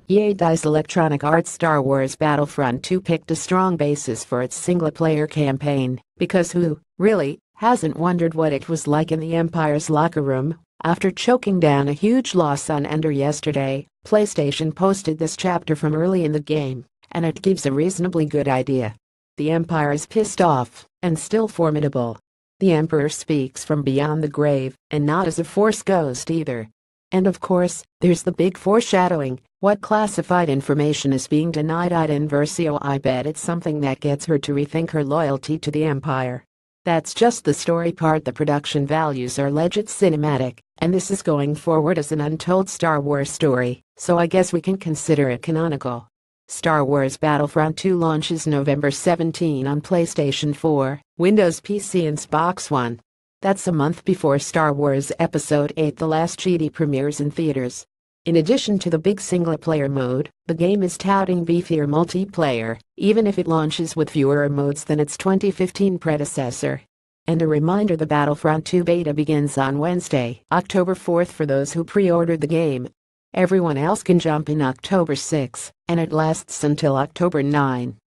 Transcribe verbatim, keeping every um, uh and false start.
E A Dice Electronic Arts Star Wars Battlefront two picked a strong basis for its single-player campaign, because who, really, hasn't wondered what it was like in the Empire's locker room? After choking down a huge loss on Ender yesterday, PlayStation posted this chapter from early in the game, and it gives a reasonably good idea. The Empire is pissed off, and still formidable. The Emperor speaks from beyond the grave, and not as a Force ghost either. And of course, there's the big foreshadowing. What classified information is being denied Iden Versio? I bet it's something that gets her to rethink her loyalty to the Empire. That's just the story part. The production values are legit cinematic, and this is going forward as an untold Star Wars story, so I guess we can consider it canonical. Star Wars Battlefront two launches November seventeenth on PlayStation four, Windows P C and Xbox One. That's a month before Star Wars Episode eight The Last Jedi premieres in theaters. In addition to the big single-player mode, the game is touting beefier multiplayer, even if it launches with fewer modes than its twenty fifteen predecessor. And a reminder, the Battlefront two beta begins on Wednesday, October fourth for those who pre-ordered the game. Everyone else can jump in October sixth, and it lasts until October ninth.